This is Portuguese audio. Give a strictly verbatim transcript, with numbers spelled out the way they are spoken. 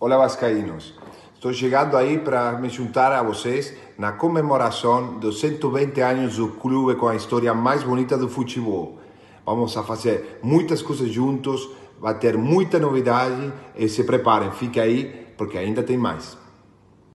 Olá, vascaínos. Estou chegando aí para me juntar a vocês na comemoração dos cento e vinte anos do clube com a história mais bonita do futebol. Vamos a fazer muitas coisas juntos, vai ter muita novidade e se preparem, fique aí porque ainda tem mais.